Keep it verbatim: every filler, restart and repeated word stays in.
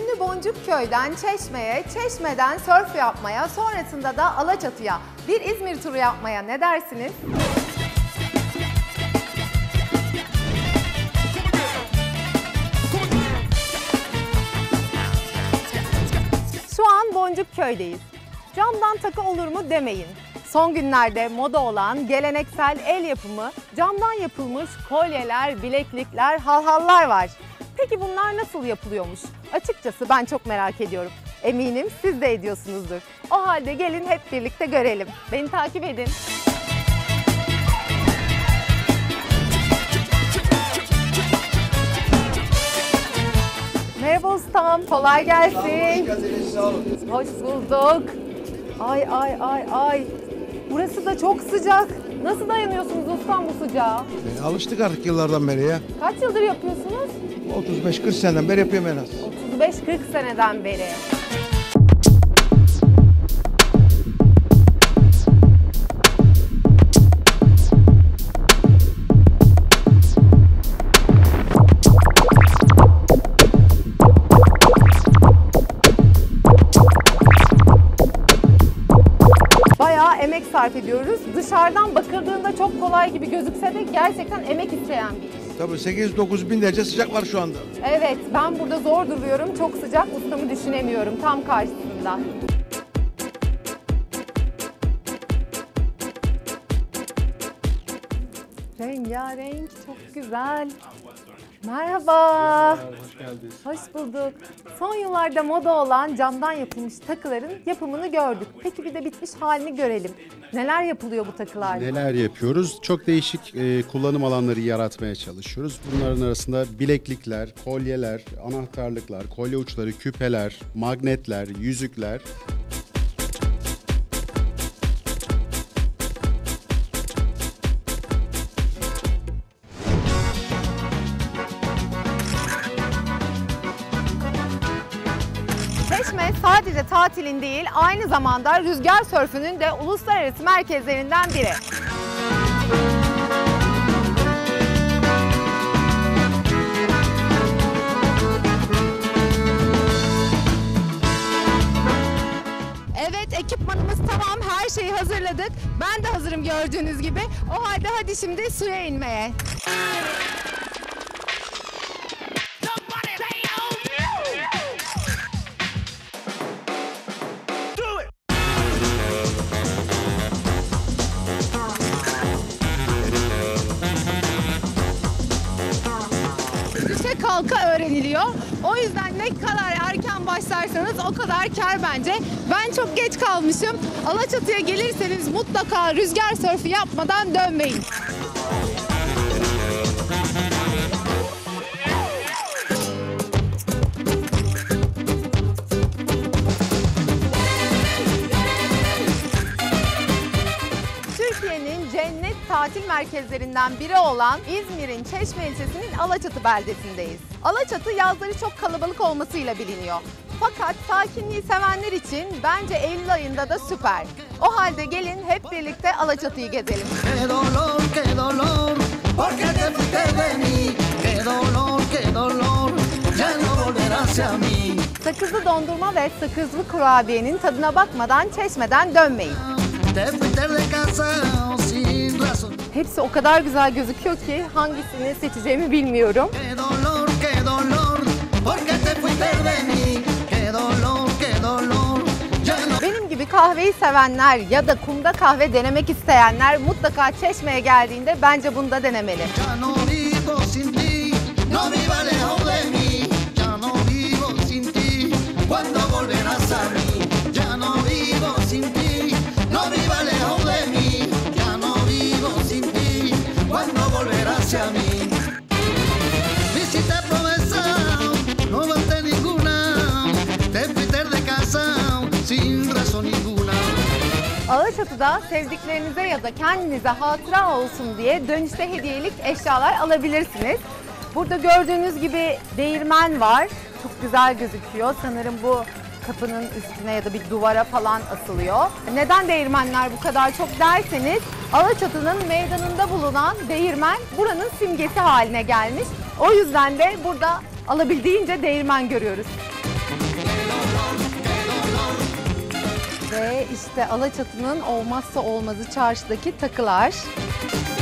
Ünlü Boncukköy'den Çeşme'ye, Çeşme'den sörf yapmaya, sonrasında da Alaçatı'ya bir İzmir turu yapmaya ne dersiniz? Şu an Boncukköy'deyiz. Camdan takı olur mu demeyin. Son günlerde moda olan geleneksel el yapımı, camdan yapılmış kolyeler, bileklikler, halhallar var. Peki bunlar nasıl yapılıyormuş? Açıkçası ben çok merak ediyorum. Eminim siz de ediyorsunuzdur. O halde gelin hep birlikte görelim. Beni takip edin. Merhaba ustam, kolay gelsin. Hoş geldiniz, sağ olun. Hoş bulduk. Ay ay ay ay. Burası da çok sıcak. Nasıl dayanıyorsunuz ustam bu sıcağa? E, alıştık artık yıllardan beri ya. Kaç yıldır yapıyorsunuz? otuz beş kırk seneden beri yapıyorum en az. otuz beş kırk seneden beri. Bayağı emek sarf ediyoruz. Dışarıdan bakıldığında çok kolay gibi gözükse de gerçekten emek isteyen bir iş. Tabii sekiz dokuz bin derece sıcak var şu anda. Evet, ben burada zor duruyorum. Çok sıcak, ustamı düşünemiyorum tam karşısında. Rengarenk, çok güzel. Merhaba. Hoş geldiniz. Hoş bulduk. Son yıllarda moda olan camdan yapılmış takıların yapımını gördük. Peki bir de bitmiş halini görelim. Neler yapılıyor bu takılarda? Neler yapıyoruz? Çok değişik e, kullanım alanları yaratmaya çalışıyoruz. Bunların arasında bileklikler, kolyeler, anahtarlıklar, kolye uçları, küpeler, magnetler, yüzükler. Çeşme sadece tatilin değil, aynı zamanda rüzgar sörfünün de uluslararası merkezlerinden biri. Evet, ekipmanımız tamam, her şeyi hazırladık. Ben de hazırım gördüğünüz gibi. O halde hadi şimdi suya inmeye. Düşe kalka öğreniliyor. O yüzden ne kadar erken başlarsanız o kadar kâr bence. Ben çok geç kalmışım. Alaçatı'ya gelirseniz mutlaka rüzgar sörfü yapmadan dönmeyin. Türkiye'nin cennet tatil merkezlerinden biri olan İzmir'in Çeşme ilçesinin Alaçatı beldesindeyiz. Alaçatı yazları çok kalabalık olmasıyla biliniyor. Fakat sakinliği sevenler için bence Eylül ayında da süper. O halde gelin hep birlikte Alaçatı'yı gezelim. Qué dolor, qué dolor, porque te fuiste de mí. Qué dolor, qué dolor, ya no volverás hacia mí. Sakızlı dondurma ve sakızlı kurabiyenin tadına bakmadan Çeşme'den dönmeyin. Te fuiste de casa sin razón. Hepsi o kadar güzel gözüküyor ki hangisini seçeceğimi bilmiyorum. Qué dolor, qué dolor, porque te fuiste de mí. Qué dolor, qué dolor, ya no. Benim gibi kahveyi sevenler ya da kumda kahve denemek isteyenler mutlaka Çeşme'ye geldiğinde bence bunu da denemeli. Ya no vivo sin ti, no viva lejos de mí. Ya no vivo sin ti, cuando volverás a mí. Ya no vivo sin ti, no viva lejos de mí. Ya no vivo sin ti, cuando volverás hacia mí. Me hiciste promesa, no valiste ninguna. Te fuiste de casa sin razón ninguna. Alaçatı'da sevdiklerinize ya da kendinize hatıra olsun diye dönüşte hediyelik eşyalar alabilirsiniz. Burada gördüğünüz gibi değirmen var. Çok güzel gözüküyor. Sanırım bu kapının üstüne ya da bir duvara falan asılıyor. Neden değirmenler bu kadar çok derseniz, Alaçatı'nın meydanında bulunan değirmen buranın simgesi haline gelmiş. O yüzden de burada alabildiğince değirmen görüyoruz. Ve işte Alaçatı'nın olmazsa olmazı çarşıdaki takılar.